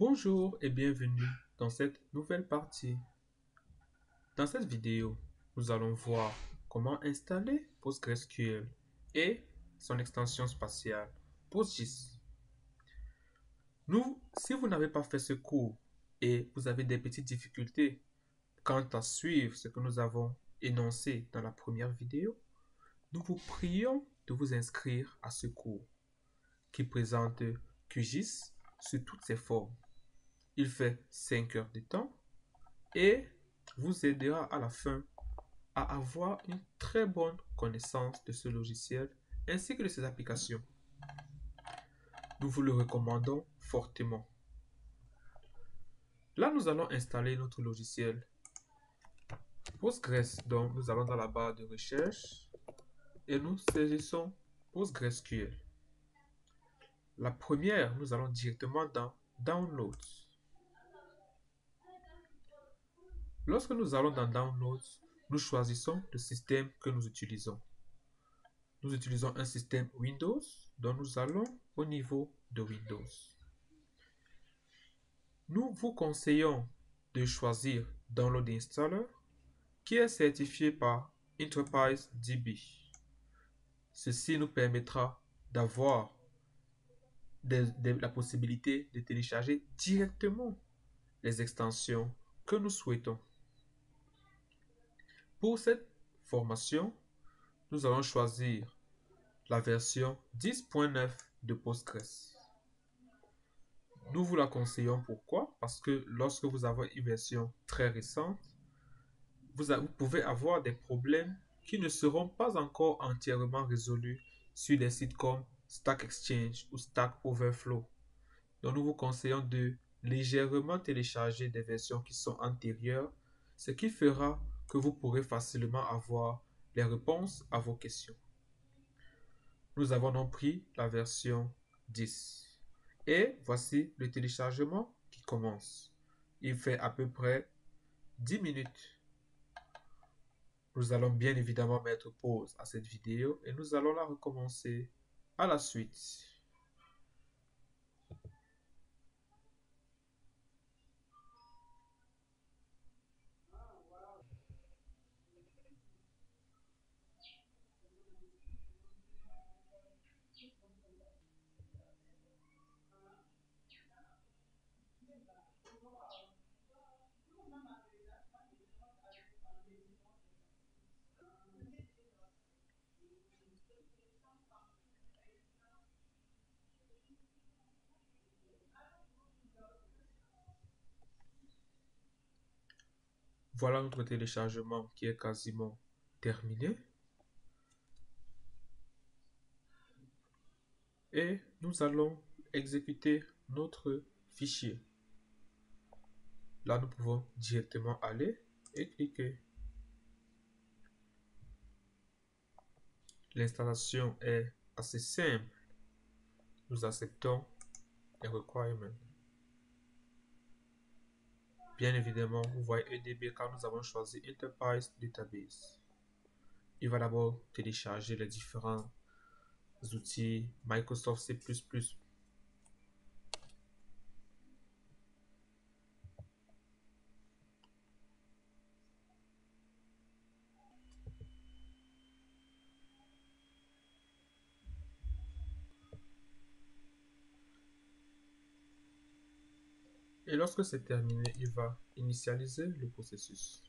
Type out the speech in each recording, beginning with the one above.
Bonjour et bienvenue dans cette nouvelle partie. Dans cette vidéo, nous allons voir comment installer PostgreSQL et son extension spatiale PostGIS. Si vous n'avez pas fait ce cours et vous avez des petites difficultés quant à suivre ce que nous avons énoncé dans la première vidéo, nous vous prions de vous inscrire à ce cours qui présente QGIS sous toutes ses formes. Il fait 5 heures de temps et vous aidera à la fin à avoir une très bonne connaissance de ce logiciel ainsi que de ses applications. Nous vous le recommandons fortement. Là, nous allons installer notre logiciel Postgres. Donc, nous allons dans la barre de recherche et nous saisissons PostgreSQL. La première, nous allons directement dans Downloads. Lorsque nous allons dans Downloads, nous choisissons le système que nous utilisons. Nous utilisons un système Windows, donc nous allons au niveau de Windows. Nous vous conseillons de choisir Download Installer, qui est certifié par Enterprise DB. Ceci nous permettra d'avoir la possibilité de télécharger directement les extensions que nous souhaitons. Pour cette formation, nous allons choisir la version 10.9 de Postgres. Nous vous la conseillons. Pourquoi? Parce que lorsque vous avez une version très récente, vous pouvez avoir des problèmes qui ne seront pas encore entièrement résolus sur des sites comme Stack Exchange ou Stack Overflow. Donc nous vous conseillons de légèrement télécharger des versions qui sont antérieures, ce qui fera que vous pourrez facilement avoir les réponses à vos questions. Nous avons donc pris la version 10. Et voici le téléchargement qui commence. Il fait à peu près 10 minutes. Nous allons bien évidemment mettre pause à cette vidéo et nous allons la recommencer à la suite. Voilà notre téléchargement qui est quasiment terminé. Et nous allons exécuter notre fichier. Là, nous pouvons directement aller et cliquer. L'installation est assez simple. Nous acceptons les requirements. Bien évidemment, vous voyez EDB car nous avons choisi Enterprise Database. Il va d'abord télécharger les différents outils Microsoft C++. Et lorsque c'est terminé, il va initialiser le processus.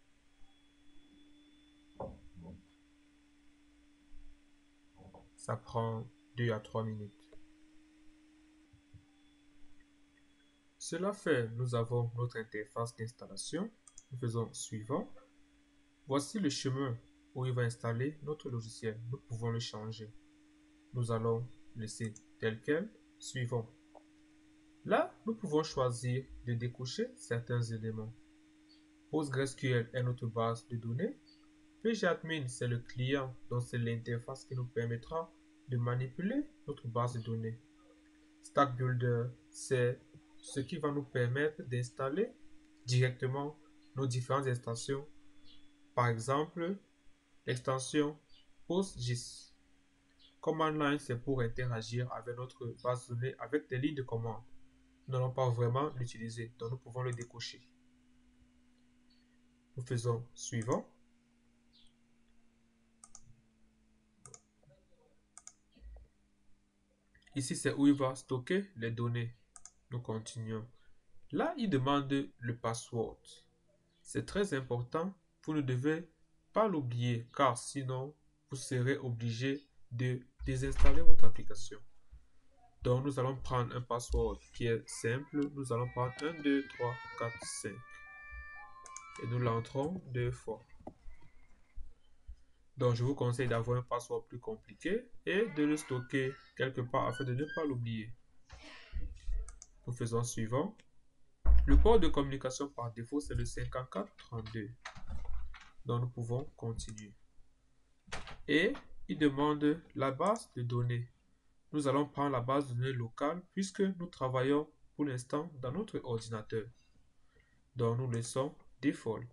Ça prend 2 à 3 minutes. Cela fait, nous avons notre interface d'installation. Nous faisons suivant. Voici le chemin où il va installer notre logiciel. Nous pouvons le changer. Nous allons laisser tel quel. Suivant. Là, nous pouvons choisir de décocher certains éléments. PostgreSQL est notre base de données. pgadmin, c'est le client, donc c'est l'interface qui nous permettra de manipuler notre base de données. Stack Builder, c'est ce qui va nous permettre d'installer directement nos différentes extensions. Par exemple, l'extension PostGIS. Command Line, c'est pour interagir avec notre base de données avec des lignes de commande. nous n'allons pas vraiment l'utiliser. Donc, nous pouvons le décocher. Nous faisons suivant. Ici, c'est où il va stocker les données. Nous continuons. Là, il demande le password. C'est très important. Vous ne devez pas l'oublier car sinon, vous serez obligé de désinstaller votre application. Donc, nous allons prendre un password qui est simple. Nous allons prendre 1, 2, 3, 4, 5. Et nous l'entrons 2 fois. Donc, je vous conseille d'avoir un password plus compliqué et de le stocker quelque part afin de ne pas l'oublier. Nous faisons suivant. Le port de communication par défaut, c'est le 5432. Donc, nous pouvons continuer. Et il demande la base de données. Nous allons prendre la base de données locale puisque nous travaillons pour l'instant dans notre ordinateur. Donc, nous laissons Default.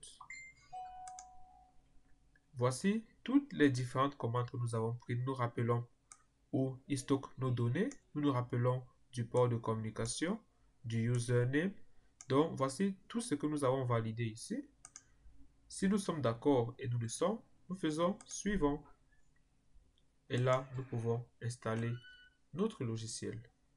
Voici toutes les différentes commandes que nous avons prises. Nous rappelons où il stocke nos données. Nous nous rappelons du port de communication, du username. Donc, voici tout ce que nous avons validé ici. Si nous sommes d'accord et nous le sommes, nous faisons suivant. Et là, nous pouvons installer notre logiciel.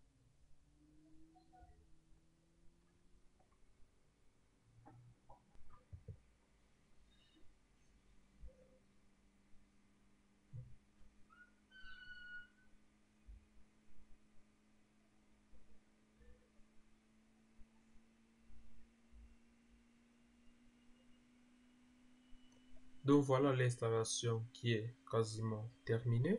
Donc voilà l'installation qui est quasiment terminée.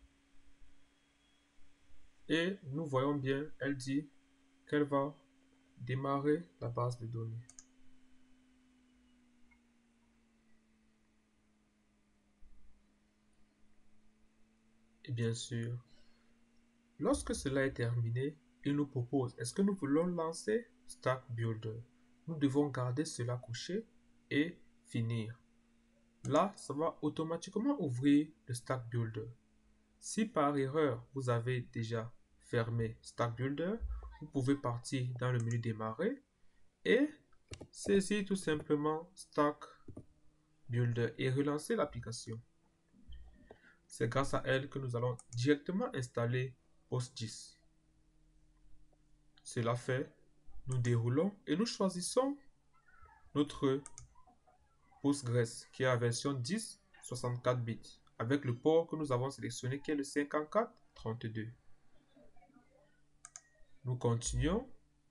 Et nous voyons bien, elle dit qu'elle va démarrer la base de données. Et bien sûr, lorsque cela est terminé, il nous propose, est-ce que nous voulons lancer Stack Builder? Nous devons garder cela couché et finir. Là, ça va automatiquement ouvrir le Stack Builder. Si par erreur, vous avez déjà fermé Stack Builder, vous pouvez partir dans le menu démarrer et saisir tout simplement Stack Builder et relancer l'application. C'est grâce à elle que nous allons directement installer PostGIS. Cela fait, nous déroulons et nous choisissons notre Postgres qui est la version 10 64 bits avec le port que nous avons sélectionné qui est le 5432. Nous continuons.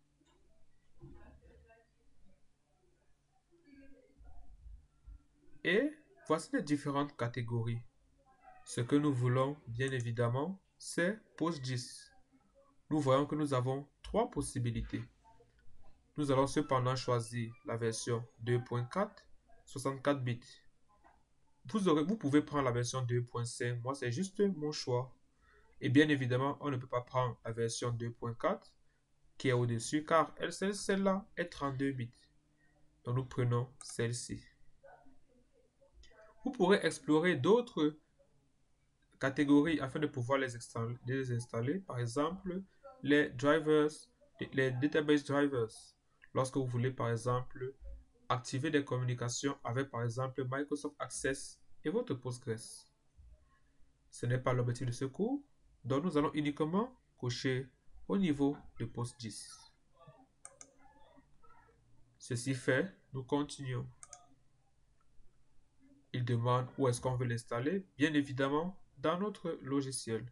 Et voici les différentes catégories. Ce que nous voulons, bien évidemment, c'est PostGIS. Nous voyons que nous avons trois possibilités. Nous allons cependant choisir la version 2.4, 64 bits. Vous pouvez prendre la version 2.5. Moi, c'est juste mon choix. Et bien évidemment, on ne peut pas prendre la version 2.4 qui est au-dessus car celle-là est 32 bits. Donc, nous prenons celle-ci. Vous pourrez explorer d'autres catégories afin de pouvoir les installer. Par exemple, les drivers, les database drivers. Lorsque vous voulez, par exemple, activer des communications avec, par exemple, Microsoft Access et votre Postgres. Ce n'est pas l'objectif de ce cours, donc nous allons uniquement cocher au niveau de PostGIS. Ceci fait, nous continuons. Il demande où est-ce qu'on veut l'installer, bien évidemment dans notre logiciel.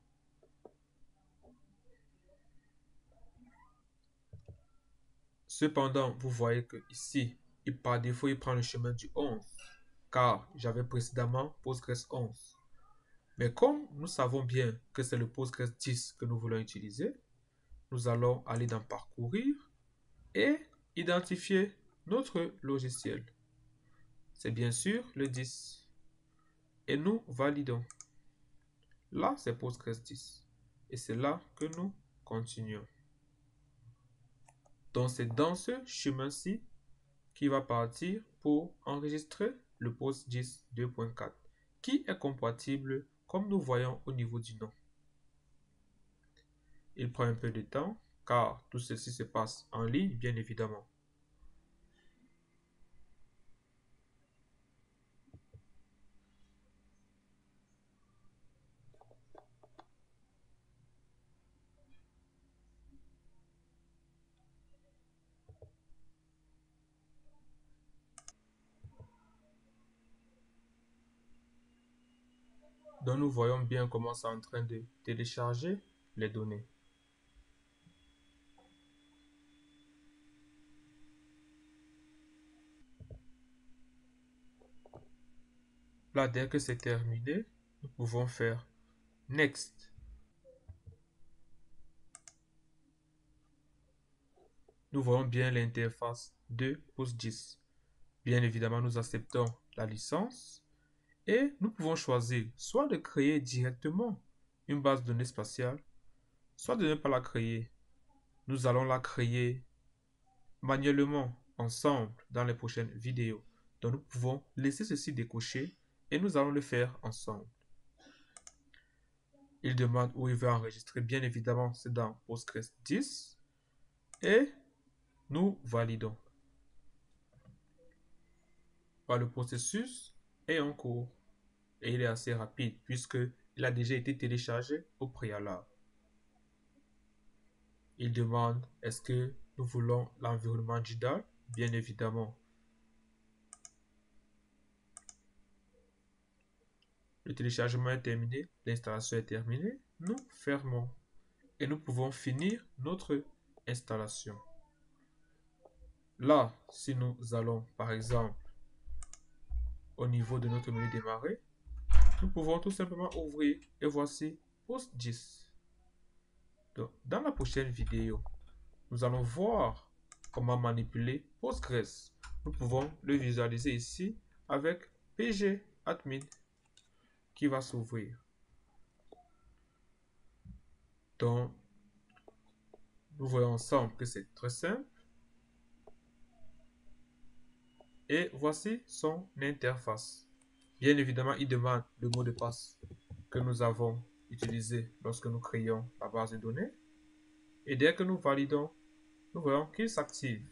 Cependant, vous voyez que ici, par défaut, il prend le chemin du 11, car j'avais précédemment Postgres 11. Mais comme nous savons bien que c'est le Postgres 10 que nous voulons utiliser, nous allons aller dans Parcourir et identifier notre logiciel. C'est bien sûr le 10. Et nous validons. Là, c'est Postgres 10. Et c'est là que nous continuons. Donc, c'est dans ce chemin-ci qui va partir pour enregistrer le PostGIS 2.4 qui est compatible comme nous voyons au niveau du nom. Il prend un peu de temps car tout ceci se passe en ligne, bien évidemment. Donc nous voyons bien comment c'est en train de télécharger les données. Là, dès que c'est terminé, nous pouvons faire Next. Nous voyons bien l'interface de PostGIS. Bien évidemment, nous acceptons la licence et nous pouvons choisir soit de créer directement une base de données spatiale, soit de ne pas la créer. Nous allons la créer manuellement ensemble dans les prochaines vidéos. Donc nous pouvons laisser ceci décoché et nous allons le faire ensemble. Il demande où il veut enregistrer. Bien évidemment, c'est dans Postgres 10 et nous validons. Le processus est en cours et il est assez rapide puisqu'il a déjà été téléchargé au préalable. Il demande est-ce que nous voulons l'environnement JDAL? Bien évidemment. Le téléchargement est terminé, l'installation est terminée. Nous fermons et nous pouvons finir notre installation. Là, si nous allons par exemple au niveau de notre menu démarrer, nous pouvons tout simplement ouvrir et voici PostGIS. Donc, dans la prochaine vidéo, nous allons voir comment manipuler Postgres. Nous pouvons le visualiser ici avec pgadmin qui va s'ouvrir. Donc, nous voyons ensemble que c'est très simple. Et voici son interface. Bien évidemment, il demande le mot de passe que nous avons utilisé lorsque nous créons la base de données. Et dès que nous validons, nous voyons qu'il s'active.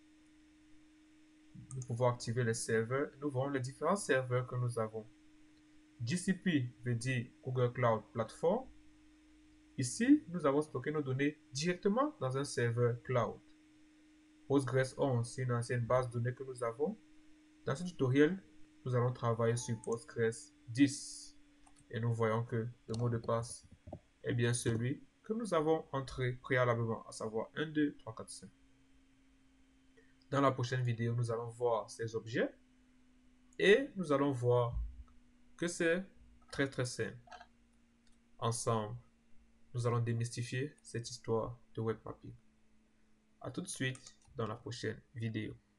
Nous pouvons activer les serveurs. Nous voyons les différents serveurs que nous avons. GCP veut dire Google Cloud Platform. Ici, nous avons stocké nos données directement dans un serveur cloud. Postgres 11, c'est une ancienne base de données que nous avons. Dans ce tutoriel, nous allons travailler sur Postgres 10. Et nous voyons que le mot de passe est bien celui que nous avons entré préalablement, à savoir 1, 2, 3, 4, 5. Dans la prochaine vidéo, nous allons voir ces objets et nous allons voir que c'est très très simple. Ensemble, nous allons démystifier cette histoire de web mapping. A tout de suite dans la prochaine vidéo.